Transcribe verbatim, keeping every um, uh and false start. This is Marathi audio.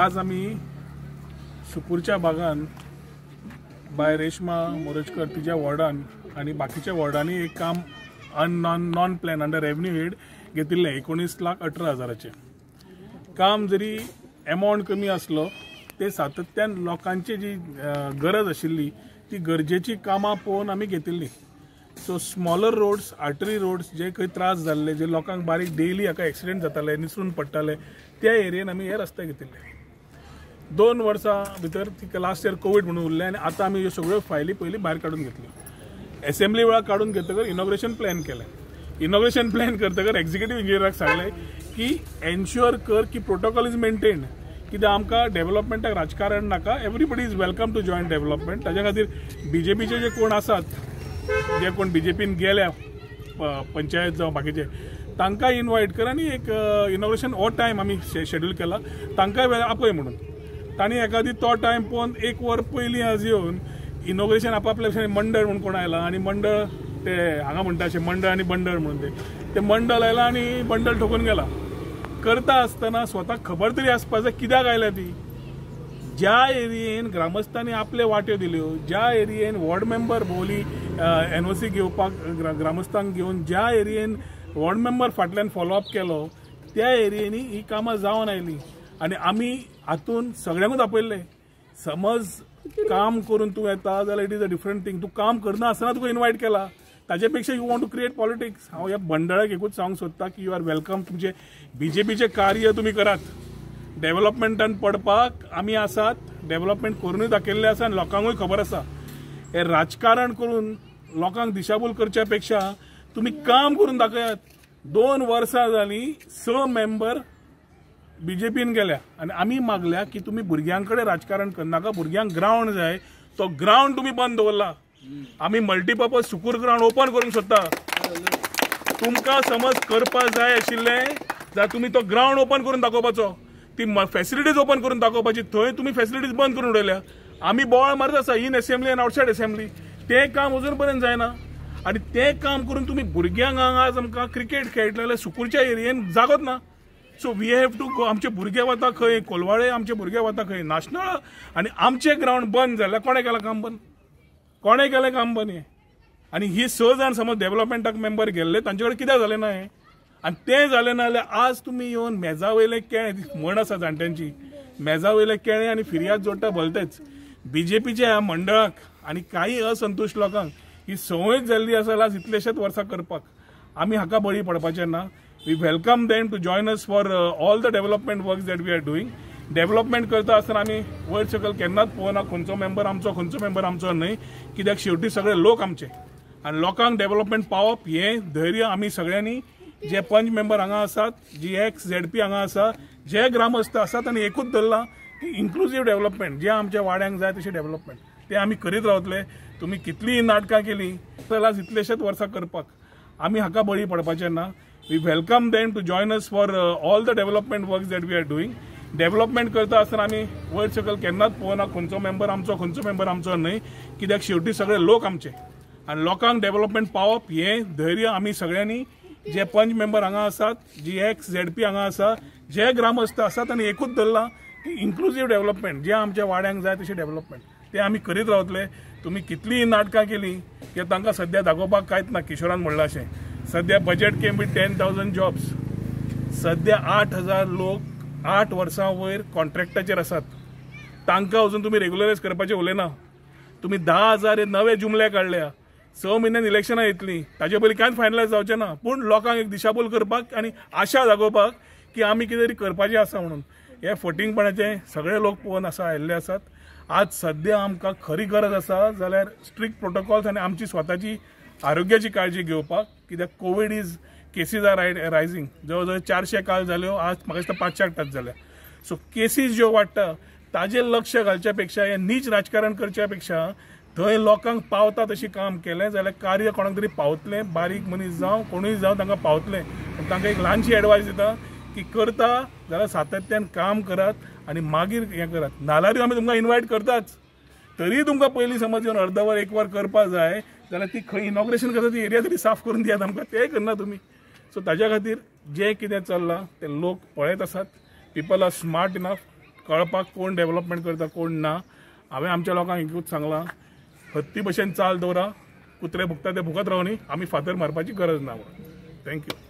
आज आम्ही सुपूरच्या भागान बाय रेश्मा मोरजकर तिच्या वॉर्डान आणि बाकीच्या वॉर्डांनी एक काम अन non non plan under revenue head घेतिल्लें एकोणीस लाख अठरा हजाराचे काम. जरी अमाउंट कमी असलो ते सातत्यान लोकांची जी गरज आशिल्ली ती गरजेची कामां पळोवन आमी घेतिल्ली. So smaller roads, artery roads जे खंय त्रास जाल्ले, जे लोकांक बारीक डेली हाका एक्सिडेंट जाताले, निसरून पडटाले, त्या एरियेन आमी हे रस्ते घेतिल्ले. दोन वर्सां भितर तिका लास्ट इयर कोविड म्हणून उरले आनी आतां आमी ह्यो सगळ्यो फायली पयली भायर काडून घेतल्यो. असेंब्ली वेळार काडून घेतकर इनॉग्रेशन प्लॅन केलें. इनॉग्रेशन प्लॅन करतकर एक्झिक्युटीव इंजिनियराक सांगलें की एन्श्युअर कर की प्रोटोकॉल इज मेंटेन्ड, कित्याक आमकां डेव्हलपमेंटाक राजकारण नाका, everybody is welcome to join development. ताज्या खातीर बीजेपीचे जे कोण आसात, जे कोण बीजेपीन गेल्या पंचायत जावं बाकीचे, तांकां इनवायट कर आनी एक इनॉग्रेशन हो टायम आमी शेड्यूल केला, तांकांय आपय म्हणून. तांणी एखादी तो टायम पळोवन एक वर पयलीं आज येवन इनॉग्रेशन आपआपल्या मंडळ म्हणून कोण आयला आनी मंडळ ते हांगा म्हणटा अशें मंडळ आनी बंडळ म्हणून ते ते मंडळ आयला आनी बंडळ ठोकून गेला. करता आसतना स्वताक खबर तरी आसपाक जाय कित्याक आयल्या ती. ज्या एरियेन ग्रामस्थांनी आपले वाट्यो दिल्यो, ज्या एरियेन वॉर्ड मेंबर भोवली एनओसी घेवपाक ग्रामस्थांक घेवन ज्या एरियेन वॉर्ड मेंबर फाटल्यान फॉलोअप केलो, त्या एरियेनी ही कामां जावन आयली आनी आमी हातून सगळ्यांकूच आपयल्ले. समज काम करून तूं येता जाल्यार it is a different thing. तूं काम करना आसतना तुका इनवायट केला, ताजे पेक्षा you want to create politics. हांव ह्या बंडळाक एकूच सांगूंक सोदता की यू आर वेलकम. तुमचे बीजेपीचे कार्य तुमी करात, डेव्हलपमेंटान पडपाक आमी आसात, डेव्हलपमेंट करूनय दाखयल्लें आसा आनी लोकांकूय खबर आसा. हे राजकारण करून लोकांक दिशाभूल करच्या पेक्षा तुमी काम करून दाखयात. दोन वर्सां जालीं स मेंबर बीजेपीन गेल्या आनी आमी मागल्या की तुमी भुरग्यां कडेन राजकारण करनाका, भुरग्यांक ग्रावंड जाय, तो ग्रावंड तुमी बंद दवरला. आमी मल्टीपर्पज सुकूर ग्रावंड ओपन करूंक सोदता. तुमकां समज करपाक जाय आशिल्लें जाल्यार तुमी तो ग्रावंड ओपन करून दाखोवपाचो, ती फॅसिलिटीज ओपन करून दाखोवपाची. थंय तुमी फॅसिलिटीज बंद करून उडयल्या. आमी बोवाळ मारत आसा इन असेंब्ली आनी आउटसायड असेंब्ली, तें काम अजून पर्यंत जायना. आनी तें काम करून तुमी भुरग्यांक हांगा आज आमकां क्रिकेट खेळटले जाल्यार सुकूरच्या एरियेन जागोच ना. So we have to go. आमचे भुरगे वता खंय कोलवाळे, आमचे भुरगे वता खंय नाशनळ, आनी आमचे ग्रावंड बंद जाल्यार कोणें केलां काम बंद? कोणें केलें काम बंद हें? आनी ही स जाण समज डेव्हलपमेंटाक मेंबर गेल्ले, तांचे कडेन कित्याक जालें ना हें? आनी तें जालें ना जाल्यार आज तुमी येवन मेजा वयले केळें, म्हण आसा जाणट्यांची, मेजा वयले केळें आनी फिर्याद जोडटा भलतेच. बीजेपीच्या ह्या मंडळाक आनी काही असंतुश्ट लोकांक ही संवय जाल्ली आसा लास्ट इतलेशेच वर्सां करपाक. आमी हाका बळी पडपाचें ना. We welcome them to join us for all the development works that we are doing. Development करता आसतना आमी वयर सकयल केन्नाच पळोवना खंयचो मेंबर आमचो, खंयचो मेंबर आमचो न्हय, कित्याक शेवटी सगळे लोक आमचे आनी लोकांक डेव्हलपमेंट पावप हें धैर्य आमी सगळ्यांनी, जे पंच मेंबर हांगा आसात, जी एक्स झेडपी हांगा आसा, जे ग्रामस्थ आसात, आनी एकूच धरला की इन्क्लुझीव डेव्हलपमेंट, जे आमच्या वाड्यांक जाय तशें डेव्हलपमेंट ते आमी करीत रावतले. तुमी कितलीं नाटकां केलीं जाल्यार इतलेशेच वर्सां करपाक आमी हाका बळी पडपाचें ना. We welcome them to join us for all the development works that we are doing. Development करता आसतना आमी वयर सकयल केन्नाच पळोवना खंयचो मेंबर आमचो, खंयचो मेंबर आमचो न्हय, कित्याक शेवटी सगळे लोक आमचे आनी लोकांक डेव्हलपमेंट पावप हें धैर्य आमी सगळ्यांनी, जे पंच मेंबर हांगा आसात, जी एक्स झेडपी हांगा आसा, जे ग्रामस्थ आसात, आनी एकूच धरला की इन्क्लुझीव डेव्हलपमेंट, जे आमच्या वाड्यांक जाय तशें डेव्हलपमेंट ते आमी करीत रावतले. तुमी कितलीं नाटकां केलीं की तांकां सद्या दाखोवपाक कांयच ना. किशोरान म्हणलां अशें, सद्या budget came with ten thousand jobs. सद्या आठ हजार लोक आठ वर्सां वयर कॉन्ट्रॅक्टाचेर आसात. तांकां अजून तुमी रेग्युलरायज करपाचें उलयना. तुमी धा हजार नवे जुमले काडल्या. स म्हयन्यान इलेक्शनां येतलीं, ताचे पयलीं कांयच फायनलायज जावचें ना. पूण लोकांक एक दिशाभूल करपाक आनी आशा दाखोवपाक की आमी कितें तरी करपाचें आसा म्हणून हे फटींगपणाचे सगळे लोक पळोवन आसा आयिल्ले आसात. आज सद्या आमकां खरी गरज आसा जाल्यार स्ट्रिक्ट प्रोटोकॉल्स आनी आमची स्वताची आरोग्याची काळजी घेवपाक, कित्याक COVID is cases are rising. जवळ जवळ चारशे काल जाल्यो, आज म्हाका दिसता पांचशाक टच जाल्या. सो केसीस ज्यो वाडटा ताजेर लक्ष घालच्या पेक्षा, हे नीच राजकारण करच्या पेक्षा थंय लोकांक पावता तशी काम केलें जाल्यार कार्य कोणाक तरी पावतलें. बारीक मनीस जावं कोणूय जावं तांकां पावतलें. तांकां एक ल्हानशी एडवायस दिता की करता जाल्यार सातत्यान काम करात आनी मागीर हें करात. नाल्यारूय आमी तुमकां इनवायट करताच, तरी तुमकां पयलीं समज येवन अर्द वर एक वर करपाक जाय जाल्यार ती खंय इनॉग्रेशन करता ती एरिया तरी साफ करून दियात आमकां. तें करना तुमी. सो ताज्या खातीर जें कितें चल्लां तें लोक पळयत आसात. पीपल आर स्मार्ट इनफ कळपाक कोण डेव्हलपमेंट करता कोण ना. हांवें आमच्या लोकांक एकूच सांगलां, हत्ती भशेन चाल दवरा, कुत्रे भुकता ते भुकत रावनी, आमी फातर मारपाची गरज ना. थँक्यू.